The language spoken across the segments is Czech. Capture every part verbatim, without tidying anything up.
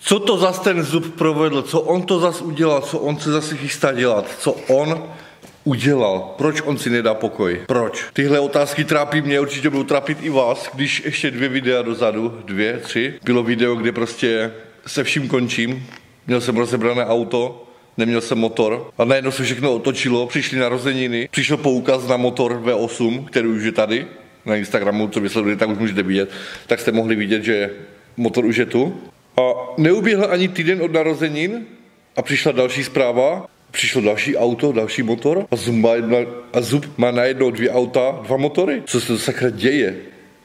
Co to zas ten Zub provedl, co on to zas udělal, co on se zase chystá dělat, co on udělal, proč on si nedá pokoj, proč? Tyhle otázky trápí mě, určitě budou trápit i vás, když ještě dvě videa dozadu, dvě, tři, bylo video, kde prostě se vším končím, měl jsem rozebrané auto, neměl jsem motor a najednou se všechno otočilo, přišly narozeniny, přišel poukaz na motor V osm, který už je tady, na Instagramu, co vysledujete, tak už můžete vidět, tak jste mohli vidět, že motor už je tu. A neuběhl ani týden od narozenin a přišla další zpráva, přišlo další auto, další motor a Zub má, jedna, a Zub má najednou dvě auta, dva motory. Co se to sakra děje?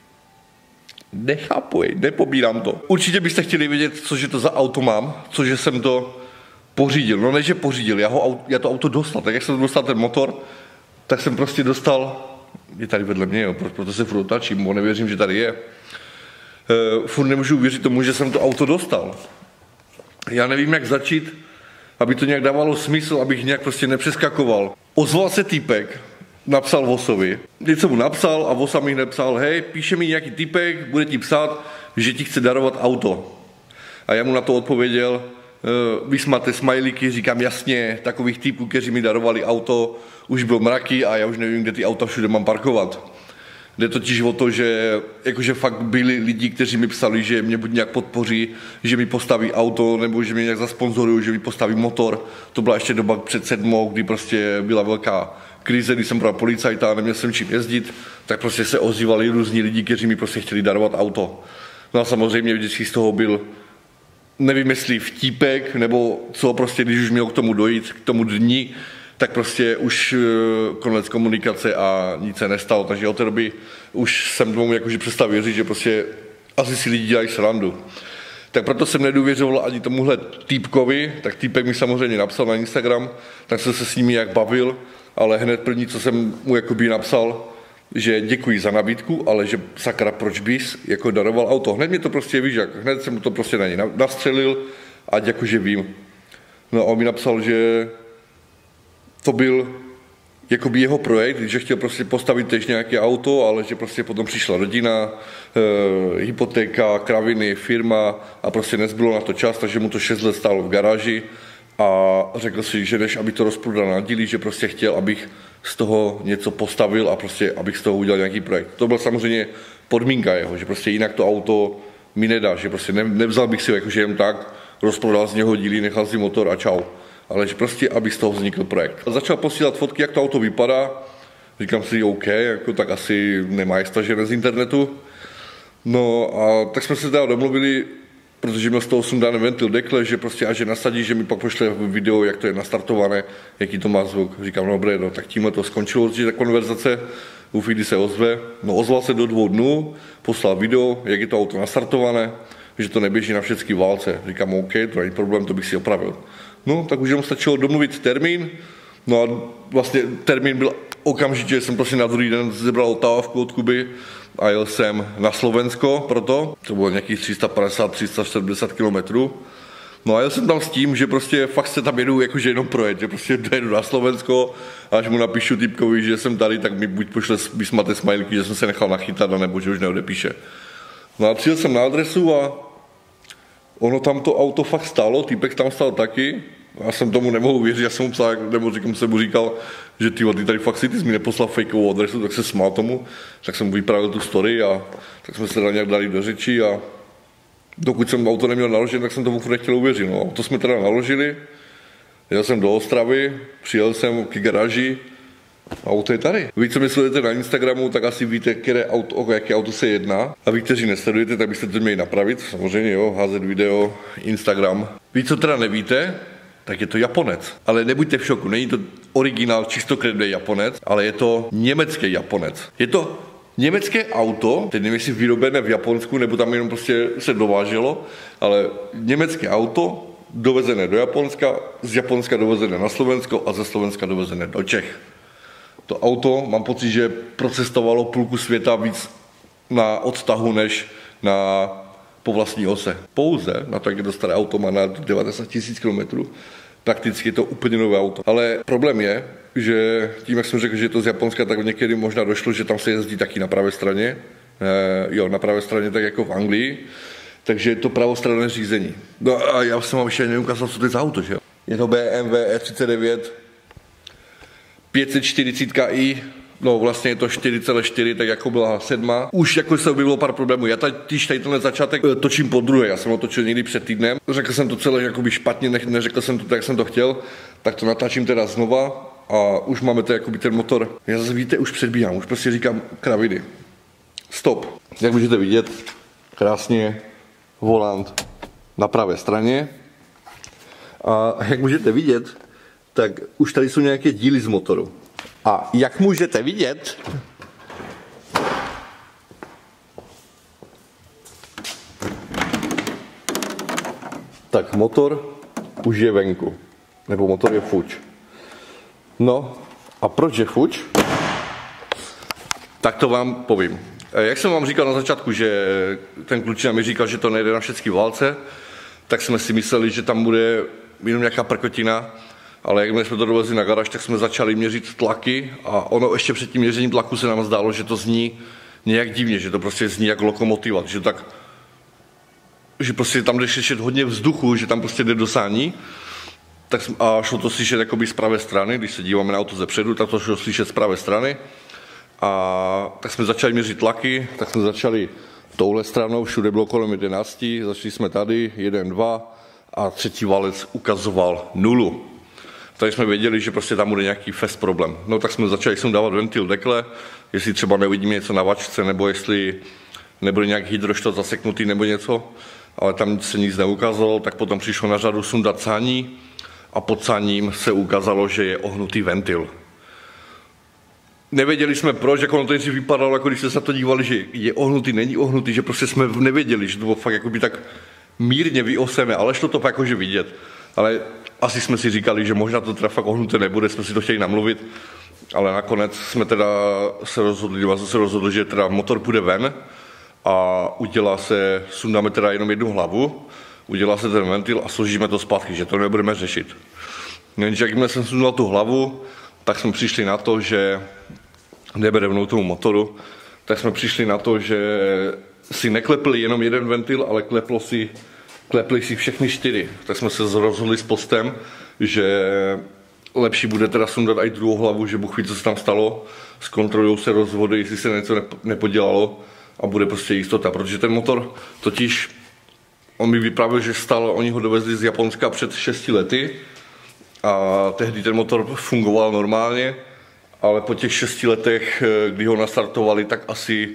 Nechápu, nepobírám to. Určitě byste chtěli vědět, cože to za auto mám, cože jsem to pořídil. No ne, že pořídil, já, ho, já to auto dostal. Tak jak jsem dostal ten motor, tak jsem prostě dostal, je tady vedle mě, jo, proto se furt otáčím, bo nevěřím, že tady je. Uh, furt nemůžu uvěřit tomu, že jsem to auto dostal. Já nevím, jak začít, aby to nějak dávalo smysl, abych nějak prostě nepřeskakoval. Ozval se týpek, napsal Vosovi, něco mu napsal a Vosa mi nepsal, hej, píše mi nějaký týpek, bude ti psát, že ti chce darovat auto. A já mu na to odpověděl, uh, vysmáte smajlíky, říkám jasně, takových týpů, kteří mi darovali auto, už byl mraky a já už nevím, kde ty auta všude mám parkovat. Jde totiž o to, že jakože fakt byli lidi, kteří mi psali, že mě buď nějak podpoří, že mi postaví auto, nebo že mě nějak zasponzorují, že mi postaví motor. To byla ještě doba před sedmou, kdy prostě byla velká krize, když jsem byl policajta a neměl jsem čím jezdit, tak prostě se ozývali různí lidi, kteří mi prostě chtěli darovat auto. No a samozřejmě vždycky z toho byl, nevím jestli vtípek, nebo co prostě, když už měl k tomu dojít, k tomu dni, tak prostě už konec komunikace a nic se nestalo, takže od té doby už jsem tomu jakože přestal věřit, že prostě asi si lidi dělají srandu. Tak proto jsem nedůvěřoval ani tomuhle týpkovi, tak týpek mi samozřejmě napsal na Instagram, tak jsem se s nimi jak bavil, ale hned první, co jsem mu jakoby napsal, že děkuji za nabídku, ale že sakra, proč bys jako daroval auto. Hned mě to prostě víš, jak hned jsem mu to prostě na něj nastřelil, ať jakože vím. No a on mi napsal, že to byl jakoby jeho projekt, že chtěl prostě postavit tež nějaké auto, ale že prostě potom přišla rodina, e, hypotéka, kraviny, firma a prostě nezbylo na to čas, takže mu to šest let stálo v garáži a řekl si, že než aby to rozprodal na díly, že prostě chtěl, abych z toho něco postavil a prostě abych z toho udělal nějaký projekt. To byl samozřejmě podmínka jeho, že prostě jinak to auto mi nedá, že prostě ne, nevzal bych si ho jakože jen tak, rozprodal z něho díly, nechal si motor a čau. Ale že prostě, aby z toho vznikl projekt. Začal posílat fotky, jak to auto vypadá. Říkám si, OK, jako tak asi nemá stažené z internetu. No a tak jsme se teda domluvili, protože měl z toho sundaný ventil dekle, že prostě až je nasadí, že mi pak pošle video, jak to je nastartované, jaký to má zvuk. Říkám, no dobré, no tak tímhle to skončilo určitě ta konverzace. Uvidí, kdy se ozve. No ozval se do dvou dnů, poslal video, jak je to auto nastartované, že to neběží na všechny válce. Říkám, OK, to není problém, to bych si opravil. No, tak už jenom stačilo domluvit termín, no a vlastně termín byl okamžitě, jsem prostě na druhý den zebral otávku od Kuby a jel jsem na Slovensko proto, to bylo nějakých tři sta padesát až tři sta sedmdesát kilometrů. No a jel jsem tam s tím, že prostě fakt se tam jedu jakože jenom projet, že prostě dojedu na Slovensko a až mu napíšu typkovi, že jsem tady, tak mi buď pošle vysmaté smajlíky, že jsem se nechal nachytat, nebo že už neodepíše. No a přijel jsem na adresu a ono tam to auto fakt stálo, týpek tam stál taky. Já jsem tomu nemohl věřit, já jsem mu psal, nebo říkám, jsem mu říkal, že ty, ty tady fakt si, ty jsi mi neposlal fakeovou adresu, tak se smál tomu, tak jsem mu vyprávěl tu story a tak jsme se nějak dali do řeči a dokud jsem auto neměl naložené, tak jsem tomu furt nechtěl uvěřit. No, auto jsme teda naložili, jel jsem do Ostravy, přijel jsem k garáži a auto je tady. Vy, co mi sledujete na Instagramu, tak asi víte, které auto, o jaké auto se jedná. A vy, kteří nesledujete, tak byste to měli napravit. Samozřejmě, jo, házet video, Instagram. Vy, co teda nevíte, tak je to Japonec. Ale nebuďte v šoku, není to originál čistokrevný Japonec, ale je to německý Japonec. Je to německé auto, teď nevím, jestli vyrobené v Japonsku, nebo tam jenom prostě se dováželo, ale německé auto, dovezené do Japonska, z Japonska dovezené na Slovensko a ze Slovenska dovezené do Čech. To auto, mám pocit, že procestovalo půlku světa víc na odtahu, než na po vlastní ose. Pouze, na to, jak je to staré auto, má na devadesát tisíc kilometrů, prakticky je to úplně nové auto. Ale problém je, že tím, jak jsem řekl, že je to z Japonska, tak někdy možná došlo, že tam se jezdí taky na pravé straně. E, jo, na pravé straně, tak jako v Anglii. Takže je to pravostranné řízení. No a já jsem vám ještě neukázal, co to je za auto, že jo? Je to B M W E třicet devět pět set čtyřicet i, no vlastně je to čtyři celá čtyři, tak jako byla sedma. Už jako se objevilo pár problémů. Já tady, tady tenhle začátek točím po druhé, já jsem ho točil někdy před týdnem. Řekl jsem to celé jakoby špatně, ne, neřekl jsem to tak, jak jsem to chtěl, tak to natáčím teda znova a už máme to jakoby ten motor. Já zase víte, už předbíhám, už prostě říkám kraviny. Stop. Jak můžete vidět, krásně volant na pravé straně. A jak můžete vidět, tak už tady jsou nějaké díly z motoru. A jak můžete vidět, tak motor už je venku. Nebo motor je fuč. No a proč je fuč? Tak to vám povím. Jak jsem vám říkal na začátku, že ten klučina mi říkal, že to nejde na všechny válce, tak jsme si mysleli, že tam bude jenom nějaká prkotina, ale jak jsme to dovezli na garáž, tak jsme začali měřit tlaky a ono ještě před tím měřením tlaku se nám zdálo, že to zní nějak divně, že to prostě zní jak lokomotiva, že tak, že prostě tam jde slyšet hodně vzduchu, že tam prostě jde do sání, tak a šlo to slyšet jakoby z pravé strany, když se díváme na auto zepředu, tak to šlo slyšet z pravé strany. A tak jsme začali měřit tlaky, tak jsme začali touhle stranou, všude bylo kolem jedenácti, začali jsme tady, jeden, dva a třetí válec ukazoval nulu. Takže jsme věděli, že prostě tam bude nějaký fest problém. No tak jsme začali jsem dávat ventil dekle, jestli třeba neuvidíme něco na vačce, nebo jestli nebude nějak hydroštot zaseknutý nebo něco, ale tam se nic neukázalo, tak potom přišlo na řadu sundat sání a pod sáním se ukázalo, že je ohnutý ventil. Nevěděli jsme proč, jako ono to nejdřív vypadalo, jako když jsme se na to dívali, že je ohnutý, není ohnutý, že prostě jsme nevěděli, že to bylo fakt jakoby tak mírně vyosené, ale šlo to fakt jakože vidět. Ale asi jsme si říkali, že možná to teda fakt ohnuté nebude, jsme si to chtěli namluvit, ale nakonec jsme teda se rozhodli, vás se rozhodli, že teda motor půjde ven a udělá se, sundáme teda jenom jednu hlavu, udělá se ten ventil a složíme to zpátky, že to nebudeme řešit. Jenže jakmile jsem sundal tu hlavu, tak jsme přišli na to, že nebereme tomu motoru, tak jsme přišli na to, že si neklepli jenom jeden ventil, ale kleplo si, klepli si všechny čtyři. Tak jsme se rozhodli s postem, že lepší bude teda sundat i druhou hlavu, že Bůh ví, co se tam stalo, zkontrolujou se rozvody, jestli se něco nepodělalo a bude prostě jistota, protože ten motor totiž, on mi vyprávěl, že stál, oni ho dovezli z Japonska před šesti lety a tehdy ten motor fungoval normálně, ale po těch šesti letech, kdy ho nastartovali, tak asi,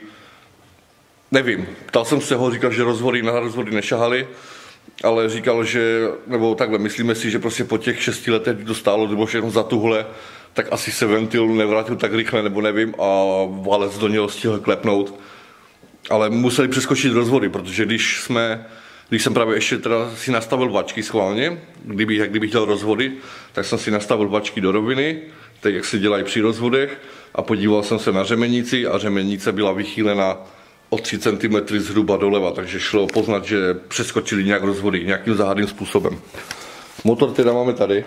nevím, ptal jsem se ho, říkal, že rozvody na rozvody nešahali, ale říkal, že, nebo takhle, myslíme si, že prostě po těch šesti letech, kdy to stálo, nebo všechno za tuhle, tak asi se ventil nevrátil tak rychle, nebo nevím, a válec do něho stihl klepnout. Ale museli přeskočit rozvody, protože když jsme, když jsem právě ještě teda si nastavil vačky schválně, kdybych, jak kdybych dělal rozvody, tak jsem si nastavil vačky do roviny, tak jak se dělají při rozvodech, a podíval jsem se na řemenici a řemenice byla vychýlena o tři centimetry zhruba doleva, takže šlo poznat, že přeskočili nějak rozvody, nějakým záhadným způsobem. Motor teda máme tady.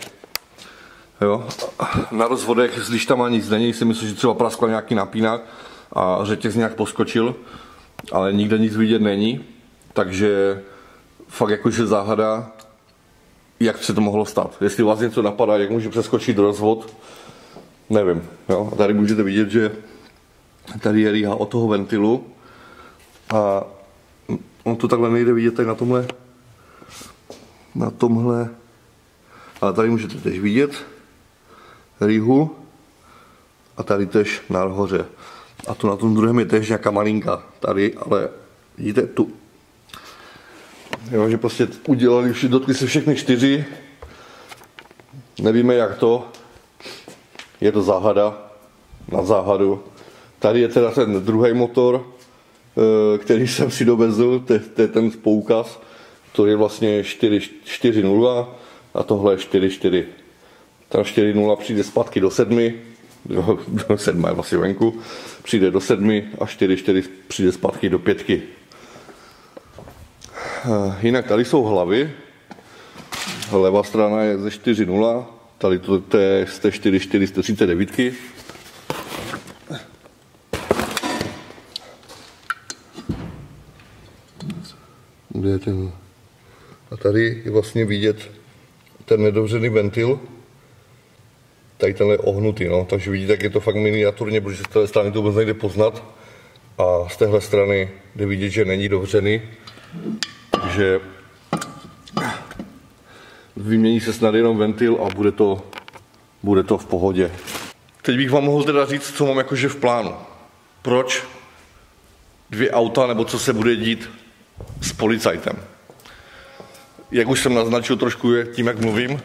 Jo. Na rozvodech s lištama nic není, si myslím, že třeba praskla nějaký napínak a řetěz nějak poskočil, ale nikde nic vidět není, takže fakt jakože záhada, jak se to mohlo stát. Jestli vás něco napadá, jak může přeskočit rozvod, nevím. Jo. A tady můžete vidět, že tady je rýha od toho ventilu a on to takhle nejde vidět tady na tomhle, na tomhle, ale tady můžete tež vidět rýhu a tady tež nahoře. A tu na tom druhém je tež nějaká malinka tady, ale vidíte tu. Jo, že prostě udělali, dotkli se všechny čtyři, nevíme jak to, je to záhada, na záhadu. Tady je teda ten druhý motor, který jsem si dovezl, to je ten poukaz, to je vlastně čtyři nula a tohle je čtyři čtyři. Tam čtyři nula přijde zpátky do sedmi, do sedma je vlastně venku, přijde do sedmi a čtyři čtyři přijde zpátky do pětky. Jinak tady jsou hlavy, levá strana je ze čtyři nula, tady to, to je z té čtyři čtyři, z té třicet devět. bude ten. A tady je vlastně vidět ten nedovřený ventil. Tady ten je ohnutý, no, takže vidíte, jak je to fakt miniaturně, protože z téhle strany to vůbec nejde poznat. A z téhle strany jde vidět, že není dovřený. Takže vymění se snad jenom ventil a bude to, bude to v pohodě. Teď bych vám mohl teda říct, co mám jakože v plánu. Proč dvě auta, nebo co se bude dít s policajtem. Jak už jsem naznačil trošku tím, jak mluvím.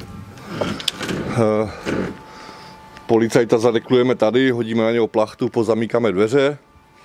Policajta zadeklujeme tady, hodíme na něho plachtu, pozamíkáme dveře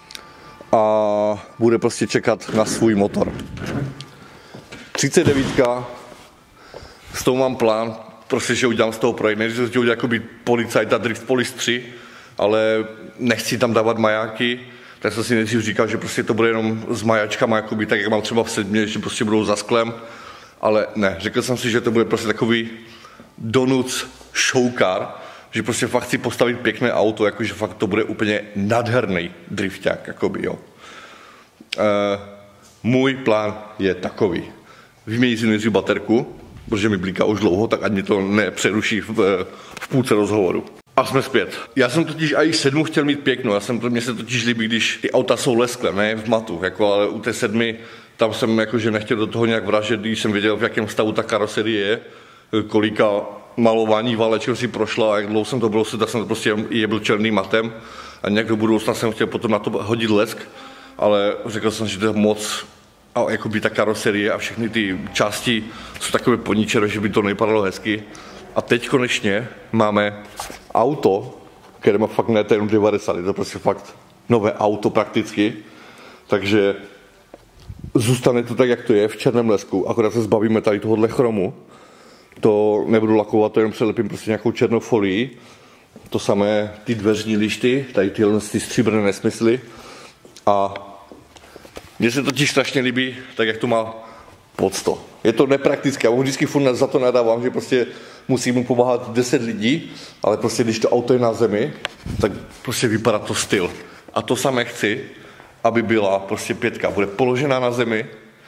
a bude prostě čekat na svůj motor. třicet devět, s tou mám plán, prostě, že udělám z toho projekt. Nejdřív to udělat jako být policajta Drift Police tři, ale nechci tam dávat majáky, tak jsem si nejdřív říkal, že prostě to bude jenom s majačkama, jakoby, tak jak mám třeba v sedmě, že prostě budou za sklem, ale ne, řekl jsem si, že to bude prostě takový donuc showcar, že prostě fakt chci postavit pěkné auto, jakože fakt to bude úplně nádherný drifták, jakoby, jo. E, můj plán je takový. Vyměnit si nejdřív baterku, protože mi blíká už dlouho, tak ať mi to nepřeruší v, v půlce rozhovoru. A jsme zpět. Já jsem totiž i sedm chtěl mít pěknou, já jsem, mně se totiž líbí, když ty auta jsou lesklé, ne v matu, jako, ale u té sedmi tam jsem jakože nechtěl do toho nějak vražet, když jsem věděl, v jakém stavu ta karoserie je, kolika malování válečem si prošla a jak dlouho jsem to byl, tak jsem to prostě jebil černým matem a nějak do budoucna jsem chtěl potom na to hodit lesk, ale řekl jsem, že to je moc, a jakoby ta karoserie a všechny ty části jsou takové poničené, že by to nevypadalo hezky. A teď konečně máme auto, které má fakt ne jenom devadesát, je to prostě fakt nové auto prakticky, takže zůstane to tak, jak to je, v černém lesku, akorát se zbavíme tady tohohle chromu. To nebudu lakovat, to jenom přelepím prostě nějakou černou folii. To samé ty dveřní lišty, tady tyhle ty stříbrné nesmysly. A mně se totiž strašně líbí, tak jak to má pod sto. Je to nepraktické, já mu vždycky furt za to nadávám, že prostě musí mu pomáhat deset lidí, ale prostě když to auto je na zemi, tak prostě vypadá to styl. A to samé chci, aby byla prostě pětka, bude položená na zemi.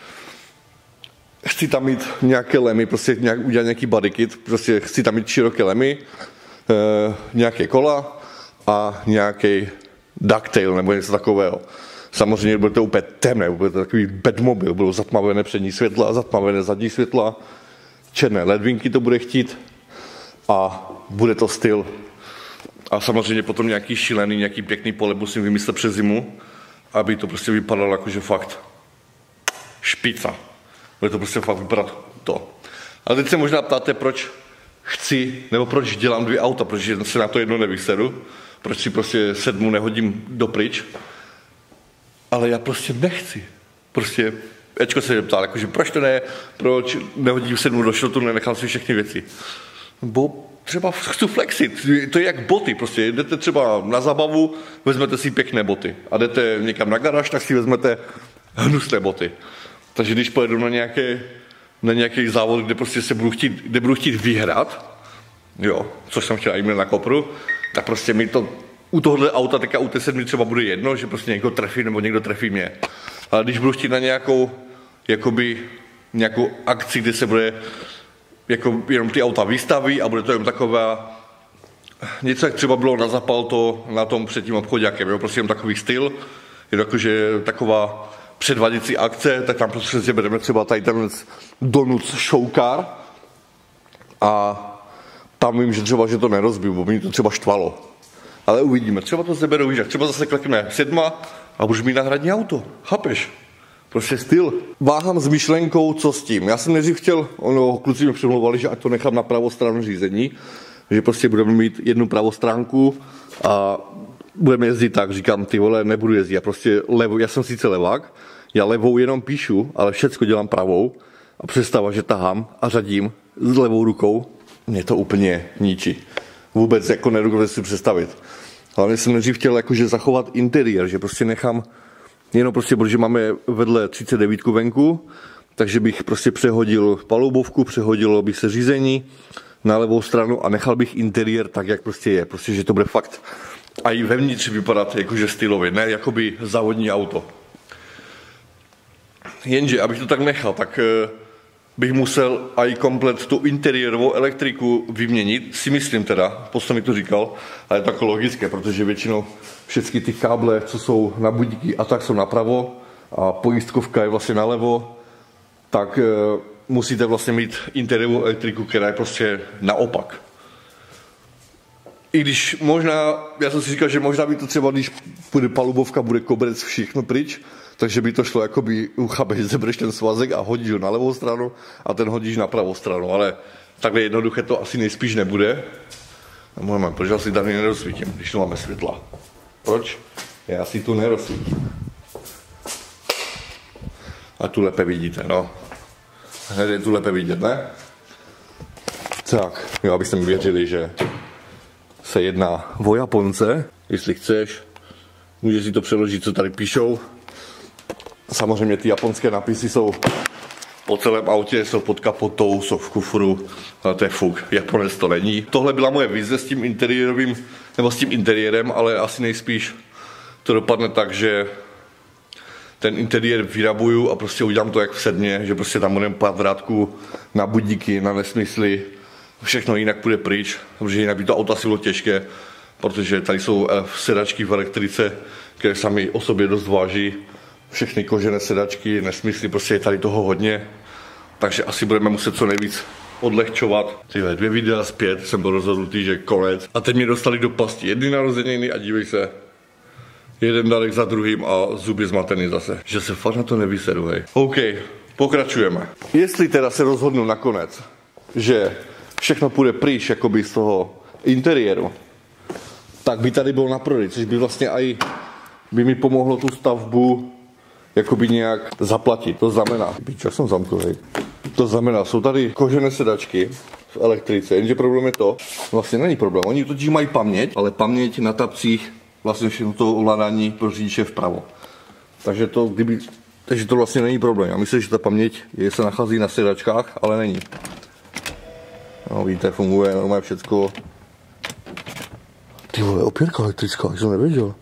Chci tam mít nějaké lemy, prostě nějak, udělat nějaký body kit, prostě chci tam mít široké lemy, e, nějaké kola a nějaký ducktail nebo něco takového. Samozřejmě bude to úplně temné, bude to takový bedmobil, budou zatmavené přední světla, zatmavené zadní světla, černé ledvinky to bude chtít a bude to styl. A samozřejmě potom nějaký šílený, nějaký pěkný pole musím vymyslet přes zimu, aby to prostě vypadalo jakože fakt špica. Bude to prostě fakt vypadat to. A teď se možná ptáte, proč chci, nebo proč dělám dvě auta, protože se na to jedno nevysedu, proč si prostě sedmu nehodím dopryč. Ale já prostě nechci. Prostě, Ečko se ptal, jakože proč to ne, proč nehodím sedmu do šrotu, nenechám si všechny věci. Bo třeba chci flexit, to je jak boty, prostě jdete třeba na zábavu, vezmete si pěkné boty a jdete někam na garáž, tak si vezmete hnusné boty. Takže když pojedu na, nějaké, na nějaký závod, kde prostě se budu chtít, kde budu chtít vyhrát, jo, což jsem chtěl i na kopru, tak prostě mi to u tohohle auta, teďka u té sedmi třeba bude jedno, že prostě někdo trefí nebo někdo trefí mě. Ale když budu chtít na nějakou, jakoby, nějakou akci, kde se bude jako jenom ty auta vystaví a bude to jenom taková, něco jak třeba bylo na Zapalto na tom před tím obchoďákem, jo, prostě jenom takový styl, je to jakože taková předváděcí akce, tak tam prostě si bereme třeba tady ten donuc showcar a tam vím, že třeba, že to nerozbiju, bo mě to třeba štvalo. Ale uvidíme, třeba to seberou, víš, třeba zase klekne sedma a budeš mít náhradní auto, chápeš? Prostě styl. Váhám s myšlenkou, co s tím. Já jsem nejdřív chtěl, ono, kluci mi přemlouvali, že ať to nechám na pravou stranu řízení, že prostě budeme mít jednu pravostránku a budeme jezdit tak, říkám, ty vole, nebudu jezdit, já prostě levou, já jsem sice levák, já levou jenom píšu, ale všecko dělám pravou a představa, že tahám a řadím s levou rukou, mě to úplně ničí. Vůbec jako nedokážu si představit. Hlavně jsem nejdřív chtěl jakože zachovat interiér, že prostě nechám, jenom prostě, protože máme vedle třicet devět venku, takže bych prostě přehodil palubovku, přehodilo bych se řízení na levou stranu a nechal bych interiér tak, jak prostě je. Prostě, že to bude fakt a i vevnitř vypadat jakože stylově, ne jakoby závodní auto. Jenže, abych to tak nechal, tak bych musel i komplet tu interiérovou elektriku vyměnit, si myslím teda, posto mi to říkal, ale je to jako logické, protože většinou všechny ty káble, co jsou na budíky a tak jsou napravo a pojistkovka je vlastně nalevo, tak e, musíte vlastně mít interiérovou elektriku, která je prostě naopak. I když možná, já jsem si říkal, že možná by to třeba, když bude palubovka, bude koberec, všechno pryč, takže by to šlo, jakoby uchabeš, zebereš ten svazek a hodíš ho na levou stranu a ten hodíš na pravou stranu, ale takhle jednoduché to asi nejspíš nebude. A moment, proč asi tady nerozsvítím, když tu máme světla? Proč? Já si tu nerozsvítím. A tu lépe vidíte, no. Hned je tu lépe vidět, ne? Tak, jo, abyste mi věřili, že se jedná o Japonce. Jestli chceš, můžeš si to přeložit, co tady píšou. Samozřejmě ty japonské nápisy jsou po celém autě, jsou pod kapotou, jsou v kufru, ale to je fuk, Japonec to není. Tohle byla moje vize s tím interiérovým, nebo s tím interiérem, ale asi nejspíš to dopadne tak, že ten interiér vyrabuju a prostě udělám to jak v sedmě, že prostě tam budeme pát vrátku na budíky, na nesmysly, všechno jinak půjde pryč, protože jinak by to auto asi bylo těžké, protože tady jsou sedačky v elektrice, které sami o sobě dost váží. Všechny kožené sedačky, nesmysly, prostě je tady toho hodně, takže asi budeme muset co nejvíc odlehčovat. Tyhle dvě videa zpět jsem byl rozhodnutý, že konec. A teď mě dostali do pasti jedny narozeniny a dívej se, jeden dárek za druhým a zuby zmatený zase. Že se fakt na to nevysedu, hej. OK, pokračujeme. Jestli teda se rozhodnu nakonec, že všechno půjde pryč jakoby z toho interiéru, tak by tady bylo na prodej, což by vlastně i by mi pomohlo tu stavbu jakoby nějak zaplatit. To znamená, čo jsem zamkl, to znamená, jsou tady kožené sedačky v elektrice, jenže problém je to, vlastně není problém, oni totiž mají paměť, ale paměť na tapcích vlastně všechno to ovládání pro řidiče vpravo. Takže to, kdyby, takže to vlastně není problém. Já myslím, že ta paměť je, se nachází na sedačkách, ale není. No, víte, funguje normálně všecko. Ty vole, opěrka elektrická, jsem nevěděl.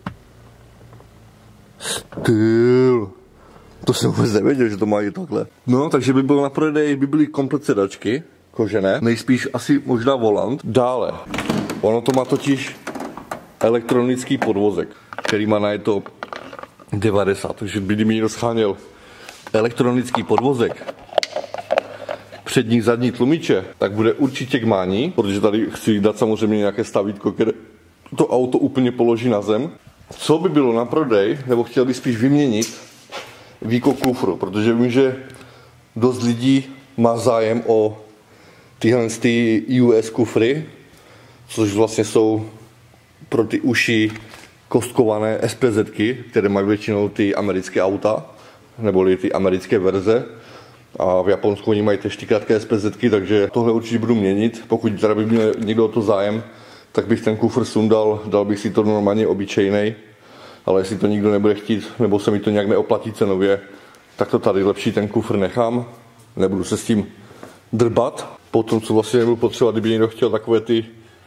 Styl. To jsem vůbec nevěděl, že to mají takhle. No, takže by bylo na prodej, by byly komplet sedačky, kožené, nejspíš asi možná volant. Dále, ono to má totiž elektronický podvozek, který má na je to devadesát, takže kdyby mi rozcháněl elektronický podvozek, přední, zadní tlumiče, tak bude určitě k mání, protože tady chci dát samozřejmě nějaké stavítko, které to auto úplně položí na zem. Co by bylo na prodej, nebo chtěl bych spíš vyměnit výkop kufru, protože vím, že dost lidí má zájem o tyhle ty U S kufry, což vlastně jsou pro ty uši kostkované S P Z ky, které mají většinou ty americké auta, neboli ty americké verze. A v Japonsku oni mají tež ty krátké S P Z ky, takže tohle určitě budu měnit. Pokud teda by měl někdo o to zájem, tak bych ten kufr sundal, dal bych si to normálně obyčejnej. Ale jestli to nikdo nebude chtít, nebo se mi to nějak neoplatí cenově, tak to tady lepší ten kufr nechám. Nebudu se s tím drbat. Potom, co vlastně nebudu potřebovat, kdyby někdo chtěl takové ty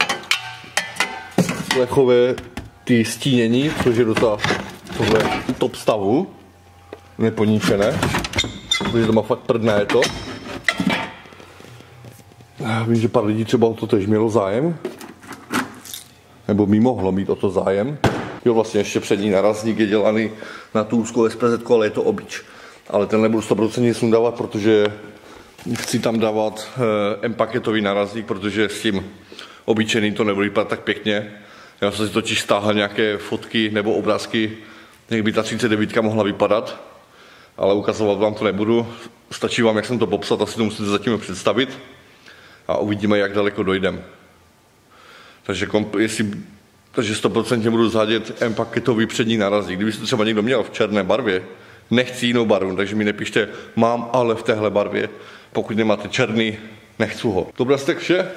lechové ty stínění, což je docela tohle top stavu, neponíčené, protože to má fakt prdné je to. Vím, že pár lidí třeba o to tež mělo zájem, nebo mi mohlo mít o to zájem. Jo, vlastně ještě přední narazník je dělaný na tu úzkou S P Z, ale je to obyč. Ale ten nebudu sto procent sundávat, protože chci tam dávat eh, M-paketový narazník, protože s tím obyčejným to nebude vypadat tak pěkně. Já jsem si totiž stáhl nějaké fotky nebo obrázky, jak by ta třicet devět mohla vypadat, ale ukazovat vám to nebudu. Stačí vám, jak jsem to popsat, asi to musíte zatím představit a uvidíme, jak daleko dojdeme. Takže, jestli, takže sto procent budu zádět M-paketový přední narazník. Kdyby to třeba někdo měl v černé barvě, nechci jinou barvu, takže mi nepište, mám ale v téhle barvě. Pokud nemáte černý, nechci ho. Dobrá, tak vše.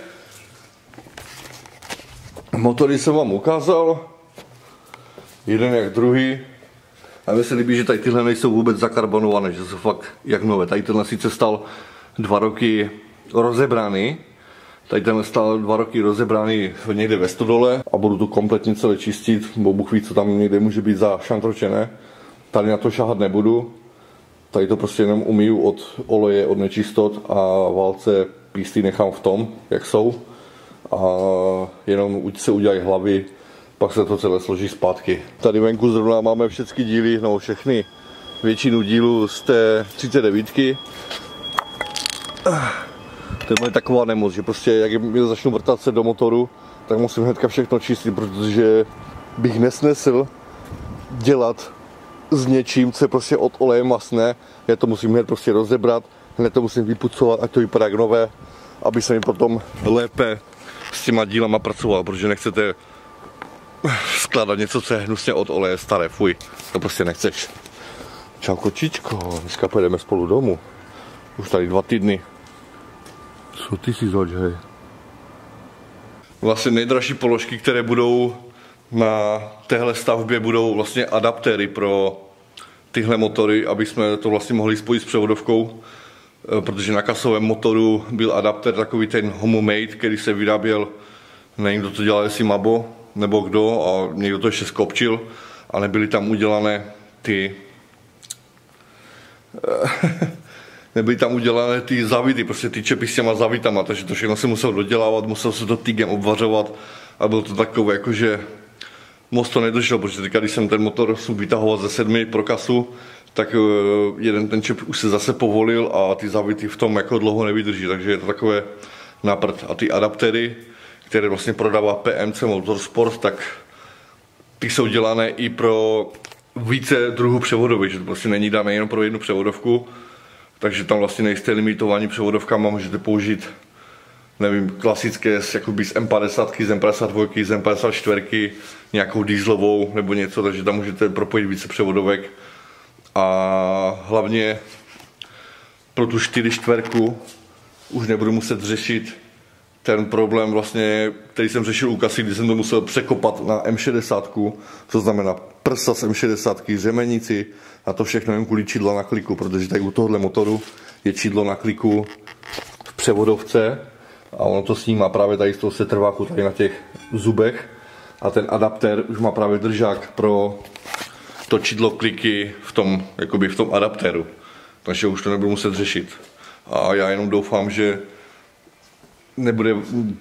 Motory jsem vám ukázal, jeden jak druhý. A mně se líbí, že tady tyhle nejsou vůbec zakarbonované, že jsou fakt jak nové. Tady tenhle sice stal dva roky rozebraný, tady tenhle stal dva roky rozebraný někde ve stodole a budu to kompletně celé čistit, bo Bůh ví, co tam někde může být zašantročené. Tady na to šahat nebudu. Tady to prostě jenom umýju od oleje, od nečistot a válce písty nechám v tom, jak jsou. A jenom se udělají hlavy, pak se to celé složí zpátky. Tady venku zrovna máme všechny díly, no všechny, většinu dílů z té třicet devět. To je taková nemoc, že prostě jak mi začnu vrtat se do motoru, tak musím hnedka všechno čistit, protože bych nesnesl dělat s něčím, co je prostě od oleje masné. Já to musím hned prostě rozebrat, hned to musím vypucovat, ať to vypadá jak nové, aby se mi potom lépe s těma dílama pracoval, protože nechcete skládat něco, co je hnusně od oleje staré, fuj, to prostě nechceš. Čau kočičko, dneska pojedeme spolu domů. Už tady dva týdny. Co ty si zač, hej? Vlastně nejdražší položky, které budou na téhle stavbě, budou vlastně adaptéry pro tyhle motory, aby jsme to vlastně mohli spojit s převodovkou, protože na kasovém motoru byl adaptér takový ten homemade, který se vyráběl, nevím, kdo to dělal, jestli Mabo nebo kdo, a někdo to ještě skopčil, a nebyly tam udělané ty nebyly tam udělané ty zavity, prostě ty čepy s těma zavitama, takže to všechno se muselo dodělávat, musel se to týgem obvařovat a bylo to takové, jakože moc to nedržel, protože teďka, když jsem ten motor vytahoval ze sedmi pro kasu, tak jeden ten čep už se zase povolil a ty zavity v tom jako dlouho nevydrží, takže je to takové naprd. A ty adaptéry, které vlastně prodává P M C Motorsport, tak ty jsou dělané i pro více druhů převodovek, že to prostě není dané jenom pro jednu převodovku, takže tam vlastně nejste limitovaní převodovkama, můžete použít, nevím, klasické jakoby z M padesát, z M padesát dva, z M padesát čtyři, nějakou dieselovou nebo něco, takže tam můžete propojit více převodovek. A hlavně pro tu čtyři čtverku už nebudu muset řešit ten problém, vlastně, který jsem řešil u kasy, kdy jsem to musel překopat na M šedesát, to znamená prsa z M šedesát, řemenici a to všechno jen kvůli čidla na kliku, protože tady u tohohle motoru je čidlo na kliku v převodovce a ono to snímá právě tady z toho setrváku tady na těch zubech a ten adaptér už má právě držák pro to čidlo kliky v tom, jakoby v tom adaptéru, takže už to nebudu muset řešit. A já jenom doufám, že nebude,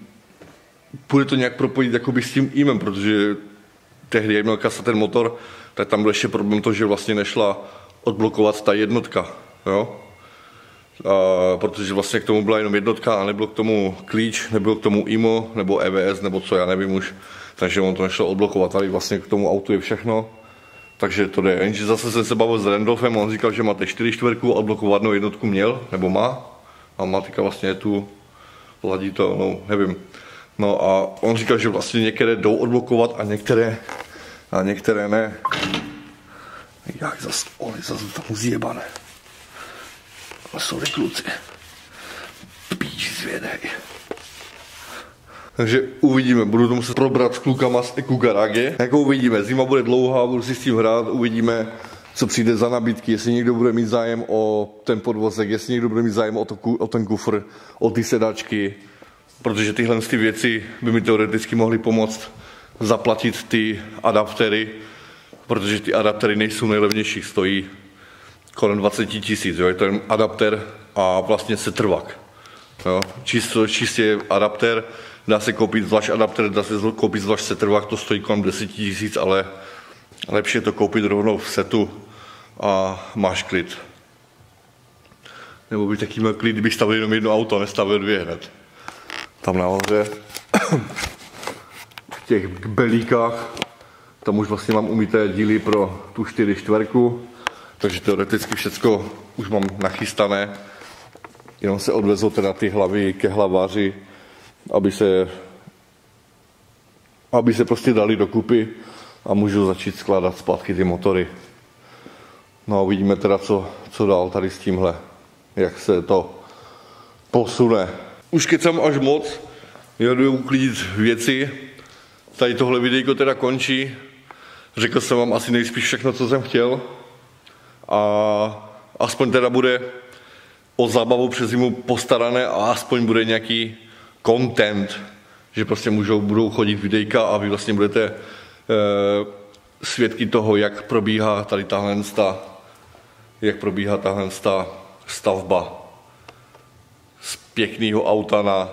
bude to nějak propojit jakoby s tím imem, protože tehdy, jak měl kasa ten motor, tak tam byl ještě problém to, že vlastně nešla odblokovat ta jednotka, jo? A protože vlastně k tomu byla jenom jednotka a nebylo k tomu klíč, nebylo k tomu I M O, nebo E V S, nebo co, já nevím už, takže on to nešlo odblokovat, tady vlastně k tomu autu je všechno, takže to jde. Jenže zase jsem se bavil s Randolphem, on říkal, že máte čtyři čtverku, odblokovanou jednotku měl, nebo má, a má teďka vlastně tu ladí to, no, nevím. No a on říkal, že vlastně některé jdou odblokovat a některé, a některé ne. Jak zas, oni zase tam zjebané. Sorry kluci. Píč zvědej. Takže uvidíme, budu to muset probrat s klukama z Eku Garage. Jako uvidíme, zima bude dlouhá, budu si s tím hrát, uvidíme, co přijde za nabídky, jestli někdo bude mít zájem o ten podvozek, jestli někdo bude mít zájem o, to, o ten kufr, o ty sedačky, protože tyhle ty věci by mi teoreticky mohly pomoct zaplatit ty adaptéry, protože ty adaptéry nejsou nejlevnější, stojí kolem dvacet tisíc, je to jen adaptér a vlastně setrvak. Jo. Čisto, čistě adaptér, dá se koupit zvlášť adaptér, dá se koupit zvlášť setrvak, to stojí kolem deset tisíc, ale lepší je to koupit rovnou v setu a máš klid. Nebo by taky měl klid, kdybych stavil jenom jedno auto a nestavil dvě hned. Tam nahoře v těch belíkách, tam už vlastně mám umyté díly pro tu čtyři čtverku, takže teoreticky všecko už mám nachystané. Jenom se odvezou teda ty hlavy ke hlaváři, aby se, aby se prostě dali dokupy a můžu začít skládat zpátky ty motory. No a uvidíme teda, co, co dál tady s tímhle, jak se to posune. Už kecám až moc, jdu uklidit věci, tady tohle videjko teda končí, řekl jsem vám asi nejspíš všechno, co jsem chtěl a aspoň teda bude o zábavu přes zimu postarané a aspoň bude nějaký content, že prostě můžou, budou chodit videjka a vy vlastně budete e, svědky toho, jak probíhá tady tahle ta jak probíhá tahle stavba z pěkného auta na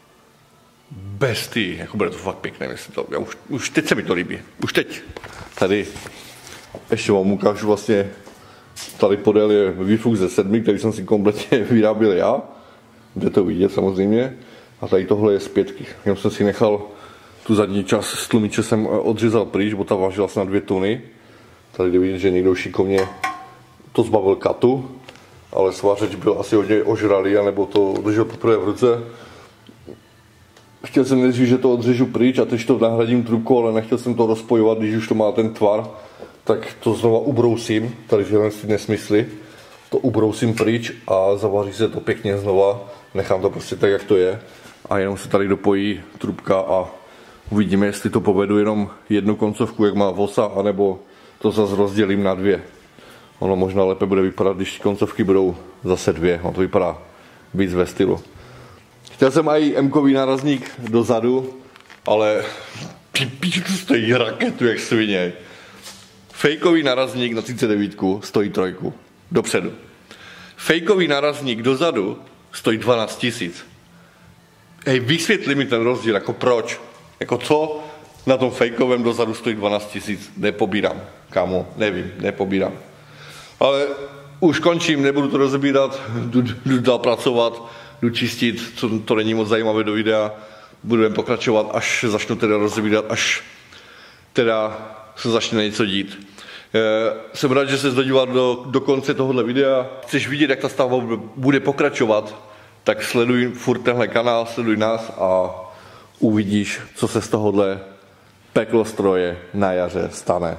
bestii. Jako bude to fakt pěkné, myslím to. Já už, už teď se mi to líbí. Už teď. Tady ještě vám ukážu vlastně, tady podél je výfuk ze sedmi, který jsem si kompletně vyráběl já. Jde to vidět samozřejmě. A tady tohle je z pětky. Já jsem si nechal tu zadní část z tlumiče jsem odřezal pryč, bo ta vážila asi na dvě tuny. Tady jde vidět, že někdo šikovně to zbavil katu, ale svářeč byl asi hodně ožralý, anebo to držel poprvé v ruce. Chtěl jsem nejdřív, že to odřežu pryč a teď to nahradím trubkou, ale nechtěl jsem to rozpojovat, když už to má ten tvar, tak to znova ubrousím, tady tyhle nesmysly, to ubrousím pryč a zavaří se to pěkně znova, nechám to prostě tak, jak to je a jenom se tady dopojí trubka a uvidíme, jestli to povedu jenom jednu koncovku, jak má vosa, anebo to zase rozdělím na dvě. Ono možná lépe bude vypadat, když koncovky budou zase dvě, ono to vypadá víc ve stylu. Chtěl jsem i M-kový nárazník dozadu, ale to stojí raketu jak svině. Fejkový nárazník na třicet devět stojí trojku, dopředu. Fejkový nárazník dozadu stojí dvanáct tisíc. Hej, vysvětli mi ten rozdíl, jako proč? Jako co na tom fejkovém dozadu stojí dvanáct tisíc? Nepobírám, kámo, nevím, nepobírám. Ale už končím, nebudu to rozebírat, jdu, jdu dál pracovat, jdu čistit, co to není moc zajímavé do videa. Budeme pokračovat, až začnu teda rozebírat, až teda se začne něco dít. E, jsem rád, že se dodíval do, do konce tohohle videa. Chceš vidět, jak ta stavba bude pokračovat, tak sleduj furt tenhle kanál, sleduj nás a uvidíš, co se z tohohle peklostroje na jaře stane.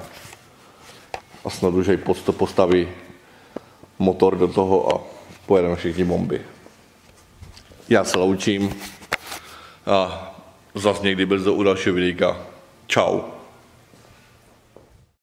A snad už aj postaví motor do toho a pojedeme všichni bomby. Já se loučím a zase někdy brzo u dalšího videjka. Čau.